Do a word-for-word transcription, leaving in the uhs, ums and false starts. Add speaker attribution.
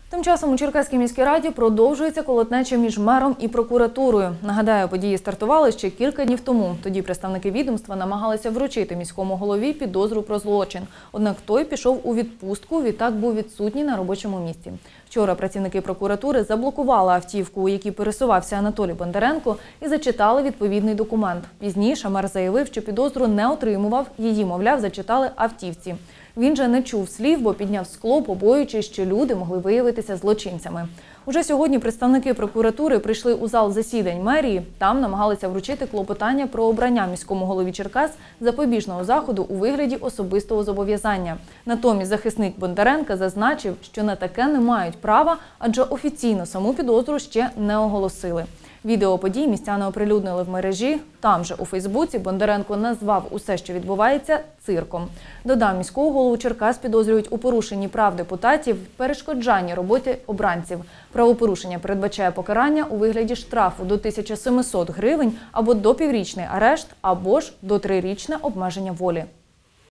Speaker 1: Тим часом у Черкаській міській раді продовжується колотнеча між мером і прокуратурою. Нагадаю, події стартували ще кілька днів тому. Тоді представники відомства намагалися вручити міському голові підозру про злочин. Однак той пішов у відпустку, відтак був відсутній на робочому місці. Вчора працівники прокуратури заблокували автівку, у якій пересувався Анатолій Бондаренко, і зачитали відповідний документ. Пізніше мер заявив, що підозру не отримував, її, мовляв, зачитали автівці. Він же не чув слів, бо підняв скло, побоюючись, що люди могли виявитися злочинцями. Уже сьогодні представники прокуратури прийшли у зал засідань мерії. Там намагалися вручити клопотання про обрання міському голові Черкас запобіжного заходу у вигляді особистого зобов'язання. Натомість захисник Бондаренка зазначив, що на таке не мають права, адже офіційно саму підозру ще не оголосили. Відео подій містяни оприлюднили в мережі. Там же у Фейсбуці Бондаренко назвав усе, що відбувається, цирком. Додам, міського голову Черкас підозрюють у порушенні прав депутатів, перешкоджанні роботі обранців. Правопорушення передбачає покарання у вигляді штрафу до тисячі семисот гривень або до піврічний арешт, або ж до трирічне обмеження волі.